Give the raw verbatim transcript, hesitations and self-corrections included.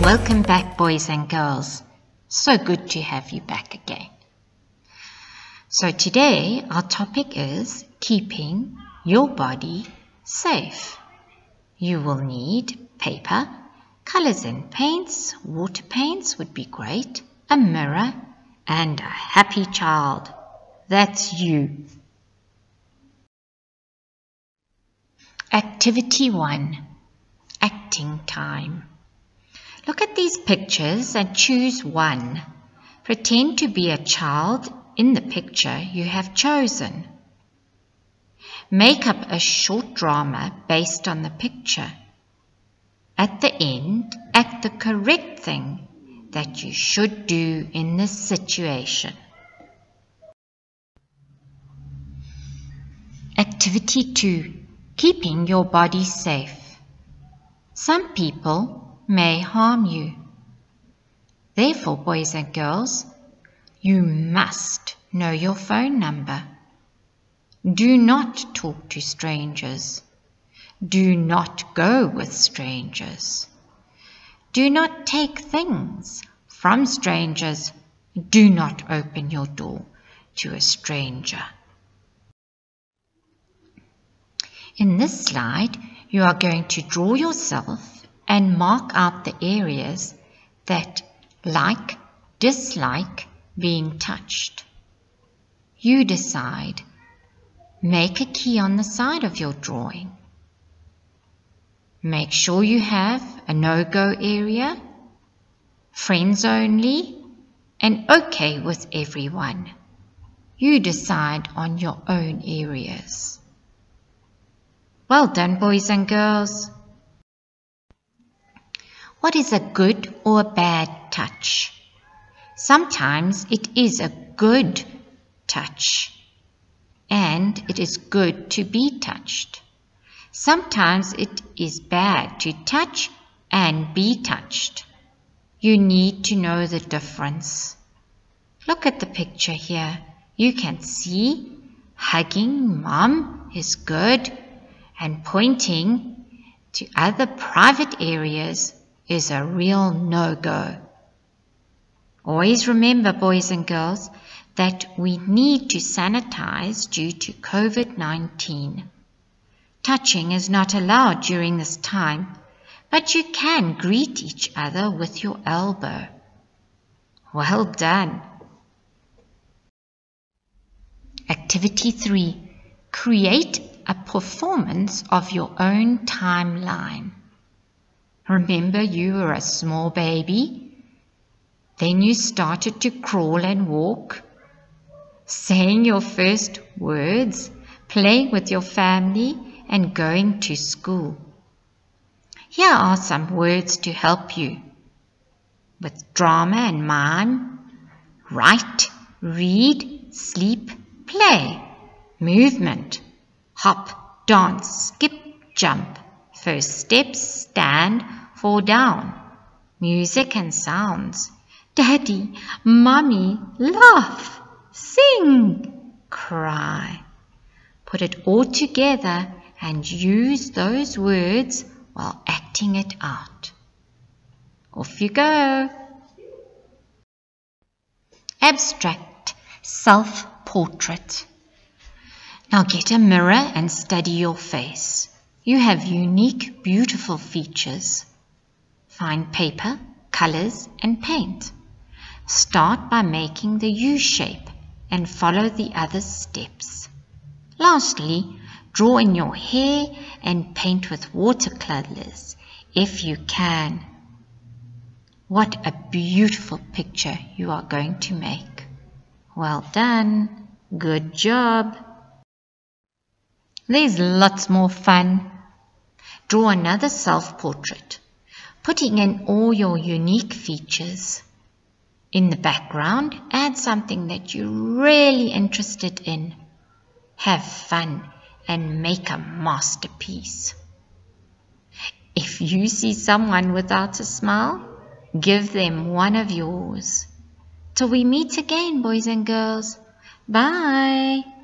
Welcome back, boys and girls. So good to have you back again. So today our topic is keeping your body safe. You will need paper, colors and paints, water paints would be great, a mirror, and a happy child. That's you. Activity one, acting time. Look at these pictures and choose one. Pretend to be a child in the picture you have chosen. Make up a short drama based on the picture. At the end, act the correct thing that you should do in this situation. Activity two. Keeping your body safe. Some people may harm you. Therefore, boys and girls, you must know your phone number. Do not talk to strangers. Do not go with strangers. Do not take things from strangers. Do not open your door to a stranger. In this slide, you are going to draw yourself and mark out the areas that like, dislike being touched. You decide. Make a key on the side of your drawing. Make sure you have a no-go area, friends only, and okay with everyone. You decide on your own areas. Well done, boys and girls. What is a good or a bad touch? Sometimes it is a good touch, and it is good to be touched. Sometimes it is bad to touch and be touched. You need to know the difference. Look at the picture here. You can see hugging mom is good, and pointing to other private areas is a real no-go. Always remember, boys and girls, that we need to sanitize due to COVID nineteen. Touching is not allowed during this time, but you can greet each other with your elbow. Well done. Activity three. Create a performance of your own timeline. Remember, you were a small baby. Then you started to crawl and walk, saying your first words, playing with your family, and going to school. Here are some words to help you with drama and mime. Write, read, sleep, play, movement, hop, dance, skip, jump, first steps, stand, fall down, music and sounds, daddy, mommy, laugh, sing, cry. Put it all together and use those words while acting it out. Off you go. Abstract self-portrait. Now get a mirror and study your face. You have unique, beautiful features. Find paper, colors, and paint. Start by making the U shape and follow the other steps. Lastly, draw in your hair and paint with watercolors if you can. What a beautiful picture you are going to make. Well done. Good job. There's lots more fun. Draw another self-portrait, putting in all your unique features. In the background, add something that you're really interested in. Have fun and make a masterpiece. If you see someone without a smile, give them one of yours. Till we meet again, boys and girls. Bye.